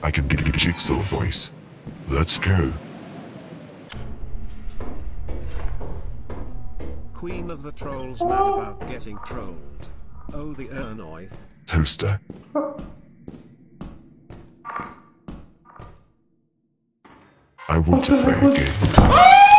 I can do the Jigsaw voice. Let's go. Queen of the trolls mad about getting trolled. Oh, the Ernoi. Toaster. I want to play a game.